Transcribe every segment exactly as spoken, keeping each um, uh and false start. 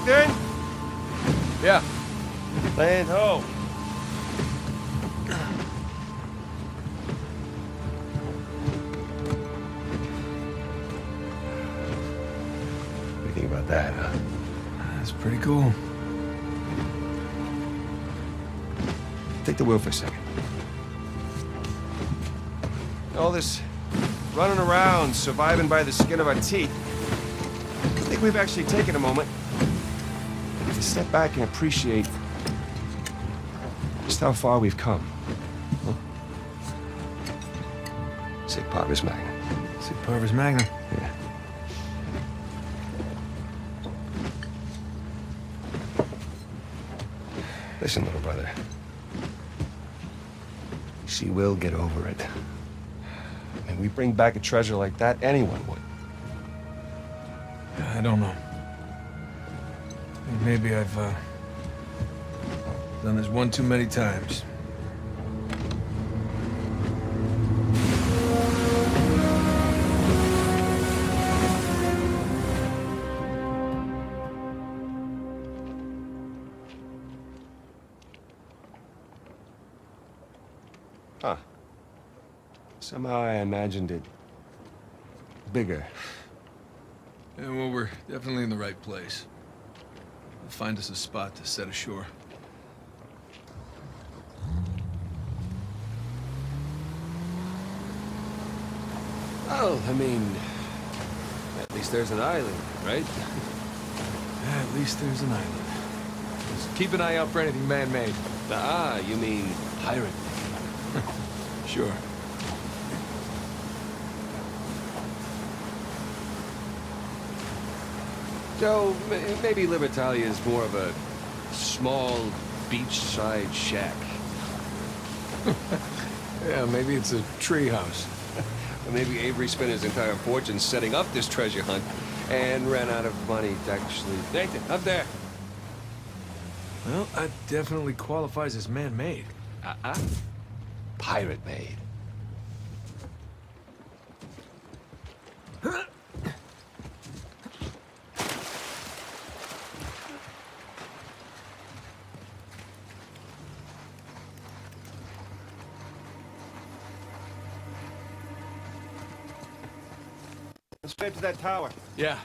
locked in? Yeah. Land ho. What do you think about that, huh? That's pretty cool. Take the wheel for a second. All this running around, surviving by the skin of our teeth. I think we've actually taken a moment to step back and appreciate just how far we've come. Huh? Sic Parvis Magnum. Sic Parvis Magnum. Yeah. Listen, little brother. She will get over it. I mean, we bring back a treasure like that, anyone would. I don't know. Maybe I've uh, done this one too many times. Huh. Somehow I imagined it bigger. Yeah, well, we're definitely in the right place. We'll find us a spot to set ashore. Well, I mean, at least there's an island, right? Yeah, at least there's an island. Just keep an eye out for anything man-made. Ah, you mean pirate. Sure. So, m maybe Libertalia is more of a small beachside shack. Yeah, maybe it's a tree house. Or maybe Avery spent his entire fortune setting up this treasure hunt and ran out of money to actually... Nathan, up there! Well, that definitely qualifies as man-made. Uh-uh. Pirate-made. Let's get to that tower. Yeah.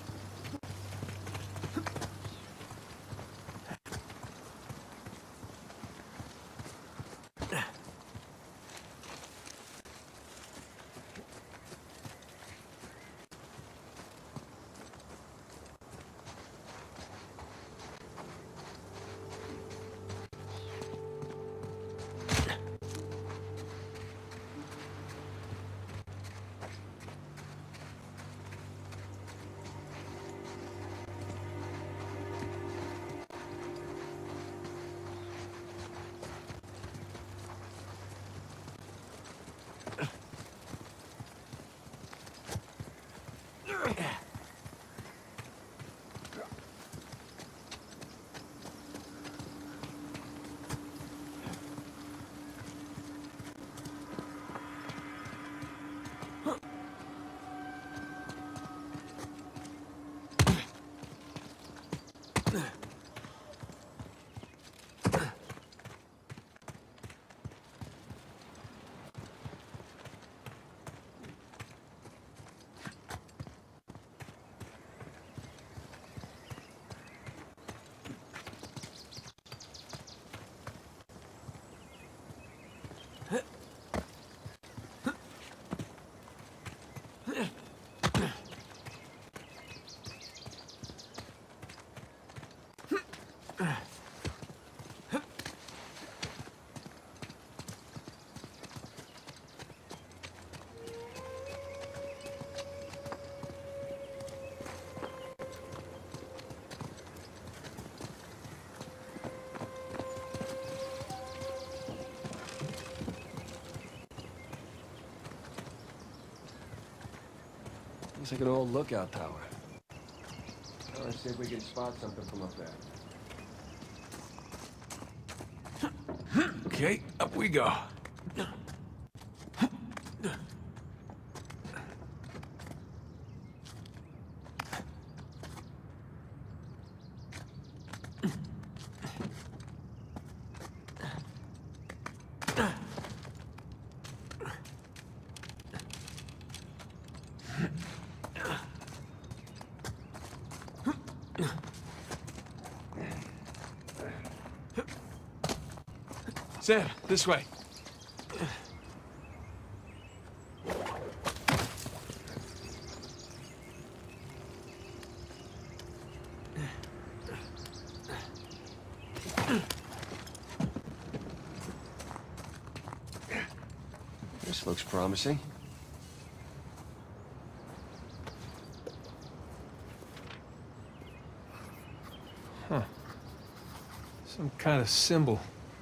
Looks like an old lookout tower. Well, let's see if we can spot something from up there. Okay, up we go. Sam, this way. This looks promising. Huh. Some kind of symbol.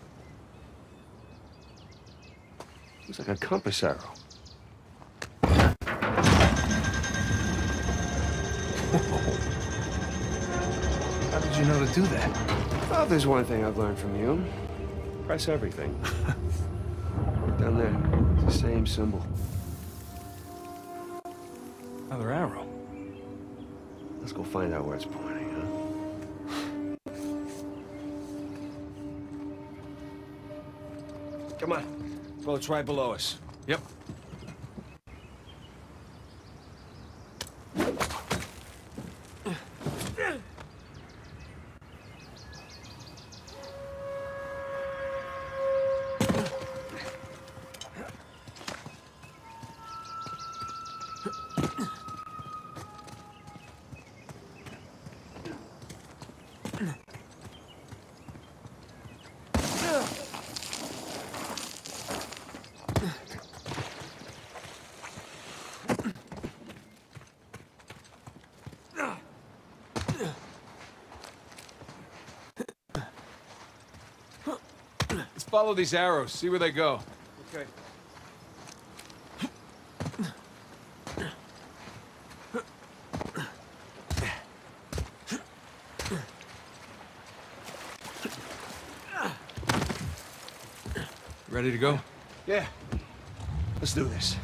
Looks like a compass arrow. How did you know to do that? Well, there's one thing I've learned from you. Press everything. Down there, it's the same symbol. Another arrow. Let's go find out where it's pointing, huh? Come on. Boat's right below us. Yep. Let's follow these arrows, see where they go. Okay. Ready to go? Yeah. Let's do this.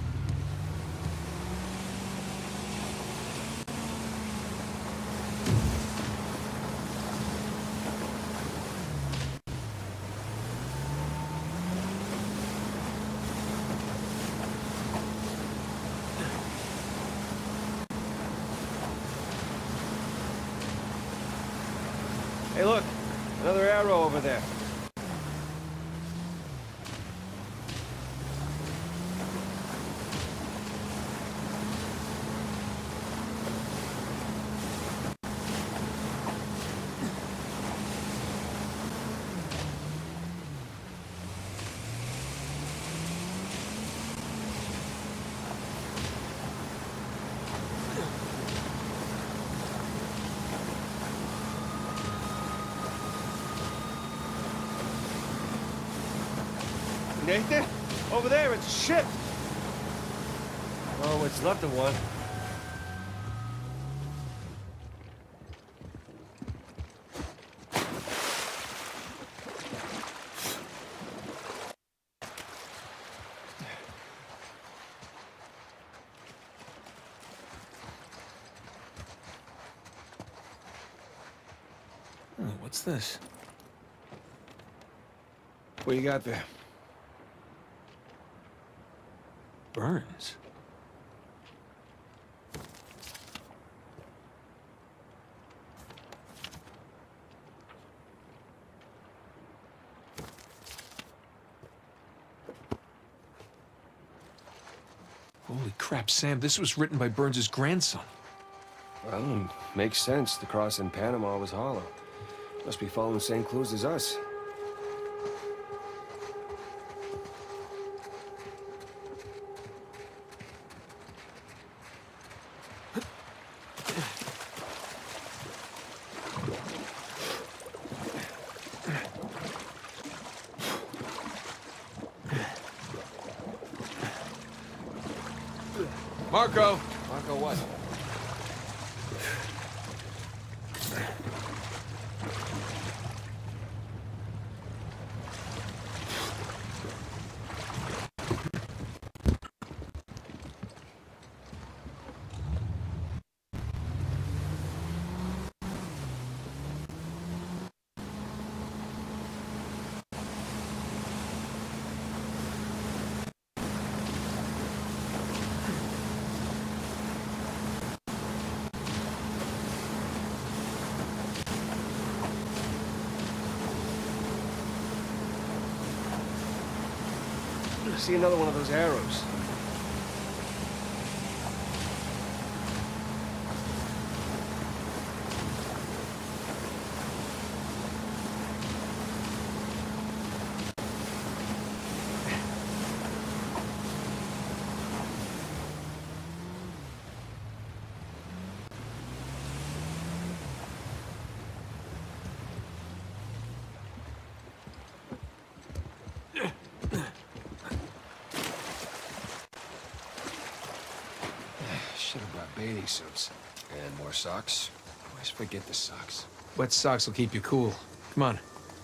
Hey, look. Another arrow over there. Nathan? Over there, it's a ship. Oh, it's left of one. Oh, what's this? What you got there? Burns. Holy crap, Sam, this was written by Burns' grandson. Well, makes sense. The cross in Panama was hollow. Must be following the same clues as us. Marco! Marco, what? See another one of those arrows. Should have brought bathing suits. And more socks. Always forget the socks. Wet socks will keep you cool. Come on.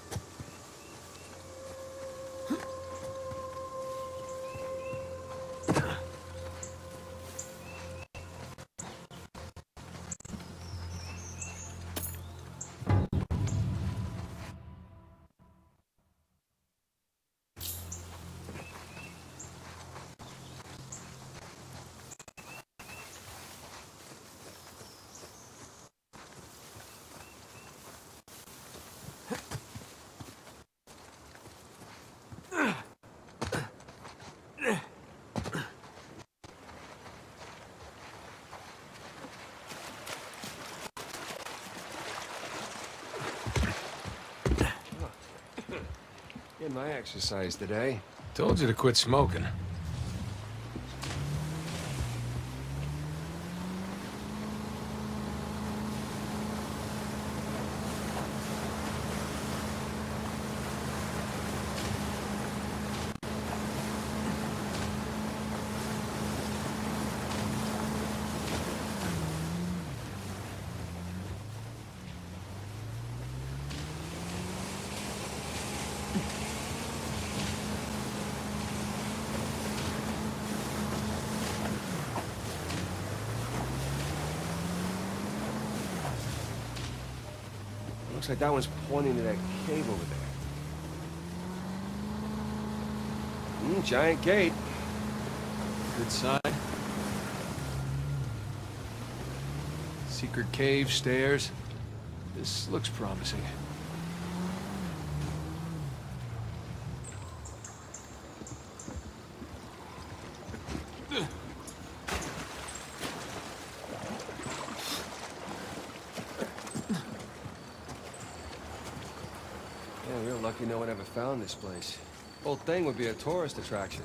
Get my exercise today. Told you to quit smoking. Looks like that one's pointing to that cave over there. Mm, giant gate. Good sign. Secret cave, stairs. This looks promising. Yeah, real lucky no one ever found this place. Whole thing would be a tourist attraction.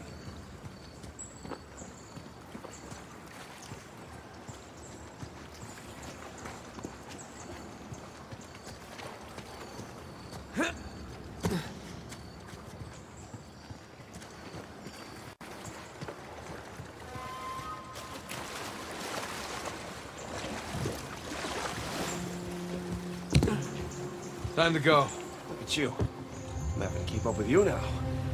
Time to go. Look at you. I'm having to keep up with you now.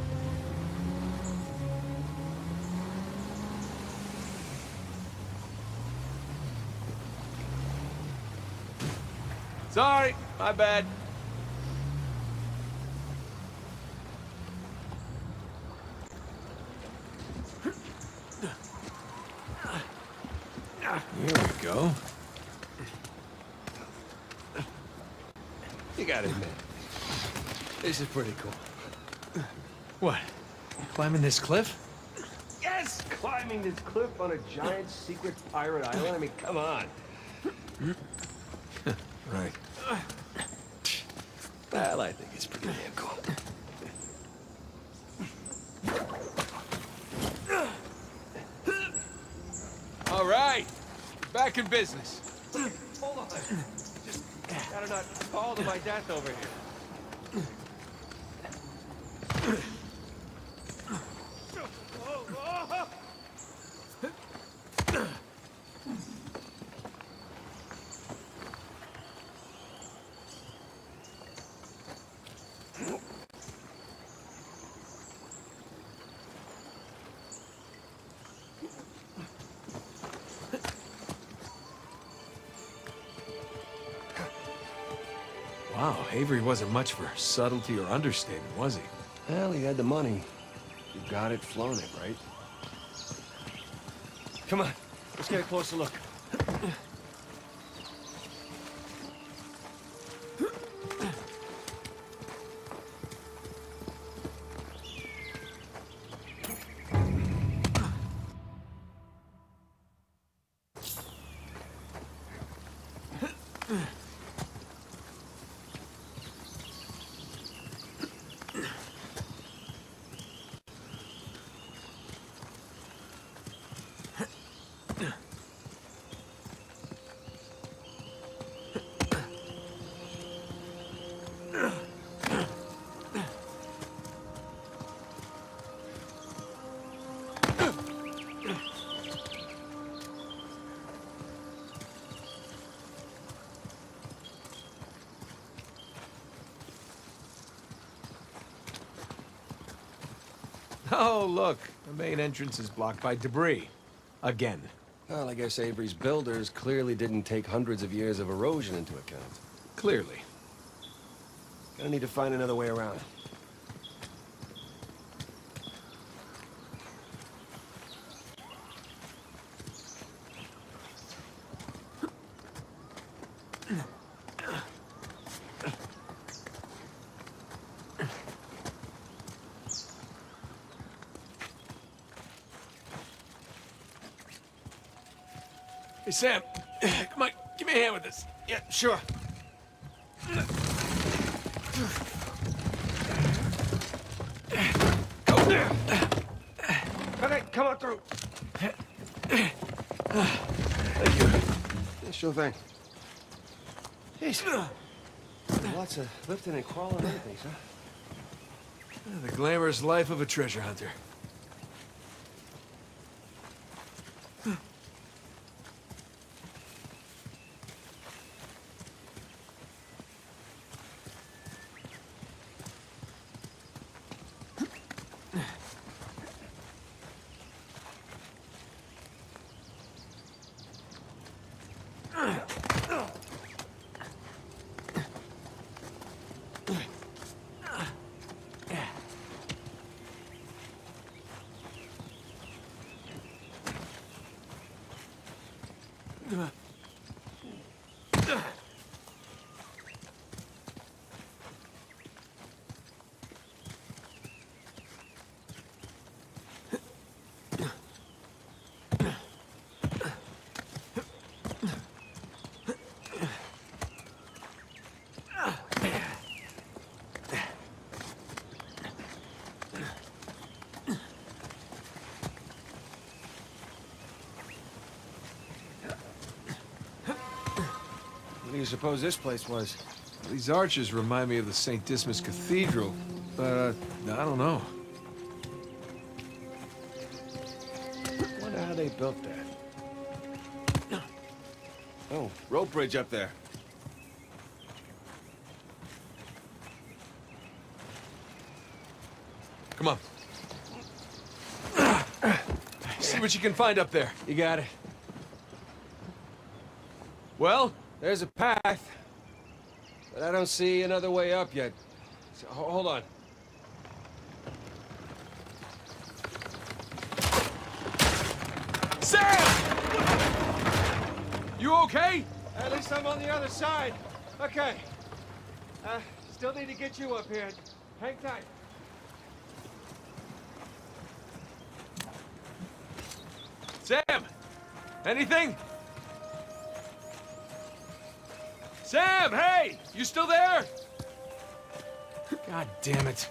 Sorry, my bad. Here we go. You gotta admit, this is pretty cool. What? Climbing this cliff? Yes! Climbing this cliff on a giant secret pirate island? I mean, come on. Right. Well, I think it's pretty damn cool. All right. Back in business. Hold on. Just gotta not fall to my death over here. Wow, Avery wasn't much for subtlety or understatement, was he? Well, he had the money. You got it, flown it, right? Come on, let's get a closer look. Oh, look. The main entrance is blocked by debris. Again. Well, I guess Avery's builders clearly didn't take hundreds of years of erosion into account. Clearly. Gonna need to find another way around. Hey, Sam. Come on, give me a hand with this. Yeah, sure. Okay, come on through. Thank you. Yeah, sure thing. Jeez. Lots of lifting and crawling and everything, huh? The glamorous life of a treasure hunter. What do you suppose this place was? These arches remind me of the Saint Dismas Cathedral, but uh, I don't know. Wonder how they built that. Oh, rope bridge up there. Come on. See what you can find up there. You got it. Well? There's a path, but I don't see another way up yet. So, ho- hold on. Sam! You okay? At least I'm on the other side. Okay. Uh, still need to get you up here. Hang tight. Sam! Anything? Sam, hey! You still there? God damn it.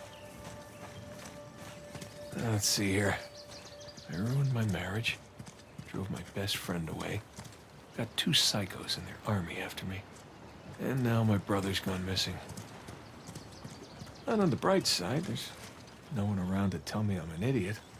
Let's see here. I ruined my marriage. Drove my best friend away. Got two psychos in their army after me. And now my brother's gone missing. And on the bright side, there's no one around to tell me I'm an idiot.